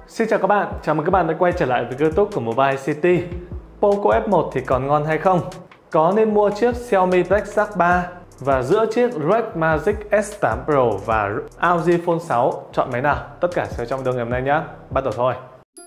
Xin chào các bạn, chào mừng các bạn đã quay trở lại với YouTube của Mobile City. Poco F1 thì còn ngon hay không? Có nên mua chiếc Xiaomi Black Shark 3 và giữa chiếc Red Magic S8 Pro và LG Phone 6 chọn máy nào? Tất cả sẽ trong video ngày hôm nay nhé. Bắt đầu thôi.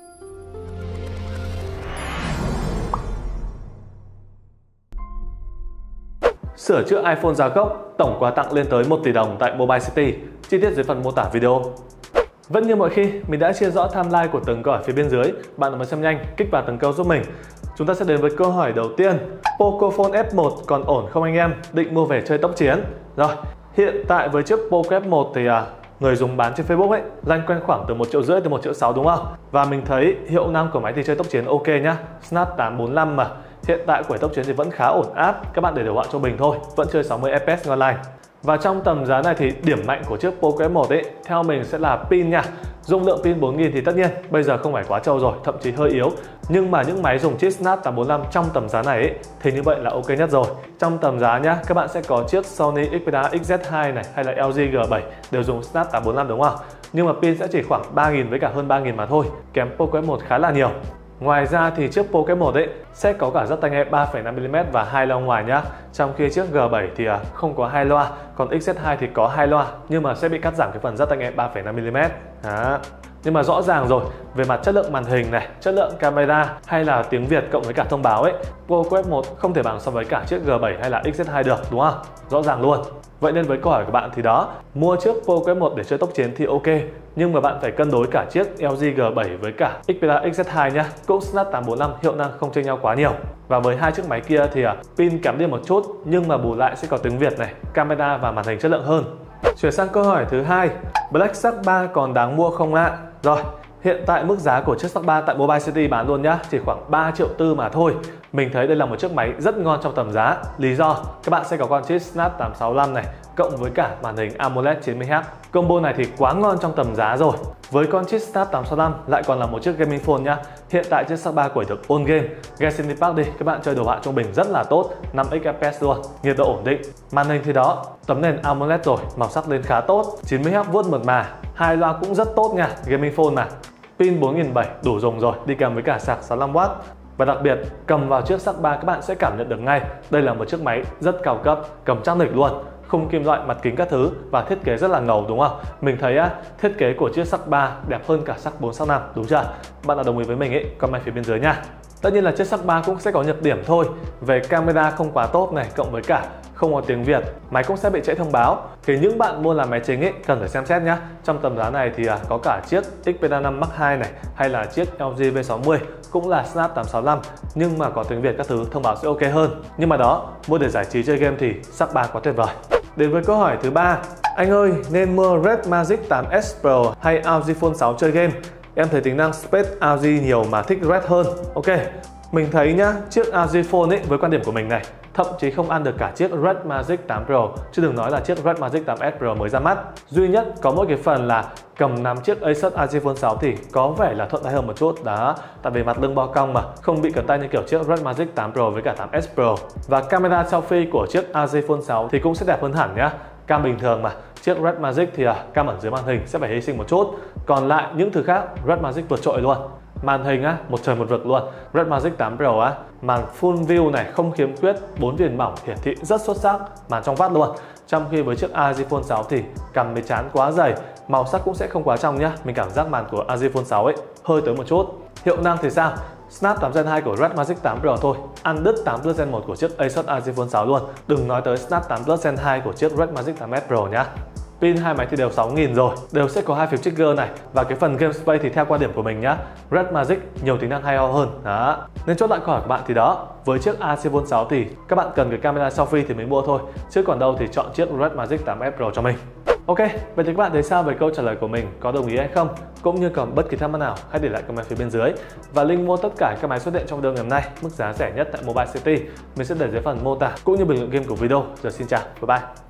Sửa chữa iPhone giá gốc, tổng quà tặng lên tới 1 tỷ đồng tại Mobile City. Chi tiết dưới phần mô tả video. Vẫn như mọi khi, mình đã chia rõ timeline của từng câu hỏi phía bên dưới. Bạn nào muốn xem nhanh, kích vào từng câu giúp mình. Chúng ta sẽ đến với câu hỏi đầu tiên. Poco Phone F1 còn ổn không anh em? Định mua về chơi tốc chiến. Rồi, hiện tại với chiếc Poco F1 thì người dùng bán trên Facebook ấy loanh quanh khoảng từ 1,5 triệu tới 1,6 triệu đúng không? Và mình thấy hiệu năng của máy thì chơi tốc chiến ok nhá. Snap 845 mà. Hiện tại của tốc chiến thì vẫn khá ổn áp. Các bạn để đồ họa cho mình thôi, vẫn chơi 60 fps ngon lành. Và trong tầm giá này thì điểm mạnh của chiếc Poco F1 ấy theo mình sẽ là pin nha. Dung lượng pin 4000 thì tất nhiên bây giờ không phải quá trâu rồi, thậm chí hơi yếu. Nhưng mà những máy dùng chip Snap 845 trong tầm giá này ấy, thì như vậy là ok nhất rồi. Trong tầm giá nhá, các bạn sẽ có chiếc Sony Xperia XZ2 này hay là LG G7 đều dùng Snap 845 đúng không? Nhưng mà pin sẽ chỉ khoảng 3000 với cả hơn 3000 mà thôi, kém Poco F1 khá là nhiều. Ngoài ra thì chiếc Poco F1 ấy sẽ có cả jack tai nghe 3,5mm và 2 loa ngoài nhá. Trong khi chiếc G7 thì không có 2 loa, còn XZ2 thì có 2 loa nhưng mà sẽ bị cắt giảm cái phần jack tai nghe 3,5mm. Đó. Nhưng mà rõ ràng rồi, về mặt chất lượng màn hình này, chất lượng camera hay là tiếng Việt cộng với cả thông báo ấy, Poco F1 không thể bằng so với cả chiếc G7 hay là XZ2 được đúng không? Rõ ràng luôn. Vậy nên với câu hỏi của bạn thì đó, mua chiếc Poco F1 để chơi tốc chiến thì ok, nhưng mà bạn phải cân đối cả chiếc LG G7 với cả Xperia XZ2 nhá. Cũng Snap 845 hiệu năng không chênh nhau quá nhiều. Và với hai chiếc máy kia thì pin kém đi một chút nhưng mà bù lại sẽ có tiếng Việt này, camera và màn hình chất lượng hơn. Chuyển sang câu hỏi thứ hai, Black Shark 3 còn đáng mua không ạ? Rồi, hiện tại mức giá của chiếc Shark 3 tại Mobile City bán luôn nhá, chỉ khoảng 3,4 triệu mà thôi. Mình thấy đây là một chiếc máy rất ngon trong tầm giá. Lý do, các bạn sẽ có con chip Snap 865 này, cộng với cả màn hình AMOLED 90Hz. Combo này thì quá ngon trong tầm giá rồi. Với con chip Snap 865 lại còn là một chiếc gaming phone nhá. Hiện tại chiếc Shark 3 được on game, Genshin Impact đi, các bạn chơi đồ họa trung bình rất là tốt, 5x fps luôn, nhiệt độ ổn định. Màn hình thì đó, tấm nền AMOLED rồi, màu sắc lên khá tốt, 90Hz vuốt mượt mà, hai loa cũng rất tốt nha, gaming phone mà. Pin 4700 đủ dùng rồi, đi kèm với cả sạc 65W. Và đặc biệt, cầm vào chiếc Shark 3 các bạn sẽ cảm nhận được ngay, đây là một chiếc máy rất cao cấp, cầm chắc nịch luôn. Khung kim loại, mặt kính các thứ và thiết kế rất là ngầu đúng không? Mình thấy thiết kế của chiếc Shark 3 đẹp hơn cả Shark 4, Shark 5 đúng chưa? Bạn nào đồng ý với mình ấy, comment phía bên dưới nha. Tất nhiên là chiếc Shark 3 cũng sẽ có nhược điểm thôi. Về camera không quá tốt này, cộng với cả không có tiếng Việt, máy cũng sẽ bị trễ thông báo. Thì những bạn mua làm máy chính ấy cần phải xem xét nhá. Trong tầm giá này thì có cả chiếc Xperia 5 Mark II này hay là chiếc LG V60 cũng là Snap 865 nhưng mà có tiếng Việt các thứ, thông báo sẽ ok hơn. Nhưng mà đó, mua để giải trí chơi game thì Shark 3 quá tuyệt vời. Đến với câu hỏi thứ ba, anh ơi nên mua Red Magic 8S Pro hay LG Phone 6 chơi game? Em thấy tính năng Space LG nhiều mà thích Red hơn. Ok, mình thấy nhá, chiếc LG Phone ấy với quan điểm của mình này, thậm chí không ăn được cả chiếc Red Magic 8 Pro, chứ đừng nói là chiếc Red Magic 8S Pro mới ra mắt. Duy nhất có mỗi cái phần là cầm nắm chiếc Asus LG Phone 6 thì có vẻ là thuận tay hơn một chút đó, tại vì mặt lưng bo cong mà, không bị cẩn tay như kiểu chiếc Red Magic 8 Pro với cả 8S Pro. Và camera selfie của chiếc LG Phone 6 thì cũng sẽ đẹp hơn hẳn nhá. Cam bình thường mà, chiếc Red Magic thì cam ẩn dưới màn hình sẽ phải hy sinh một chút. Còn lại những thứ khác Red Magic vượt trội luôn. Màn hình một trời một vực luôn. Red Magic 8 Pro màn full view này không khiếm khuyết, 4 viền mỏng, hiển thị rất xuất sắc, màn trong vắt luôn. Trong khi với chiếc LG Phone 6 thì cằm với trán quá dày, màu sắc cũng sẽ không quá trong nhá. Mình cảm giác màn của LG Phone 6 ấy hơi tới một chút. Hiệu năng thì sao? Snap 8 Gen 2 của Red Magic 8 Pro thôi, ăn đứt 8 Plus Gen 1 của chiếc Asus LG Phone 6 luôn. Đừng nói tới Snap 8 Plus Gen 2 của chiếc Red Magic 8S Pro nhá. Pin hai máy thì đều 6000 rồi, đều sẽ có hai phím trigger này. Và cái phần game space thì theo quan điểm của mình nhá, Red Magic nhiều tính năng hay ho hơn đó. Nên chốt lại câu hỏi của bạn thì đó, với chiếc LG Phone 6 thì các bạn cần cái camera selfie thì mới mua thôi, chứ còn đâu thì chọn chiếc Red Magic 8S Pro cho mình. Ok, vậy thì các bạn thấy sao về câu trả lời của mình, có đồng ý hay không? Cũng như còn bất kỳ thắc mắc nào, hãy để lại comment phía bên dưới. Và link mua tất cả các máy xuất hiện trong video ngày hôm nay, mức giá rẻ nhất tại Mobile City, mình sẽ để dưới phần mô tả cũng như bình luận game của video. Giờ xin chào, bye bye.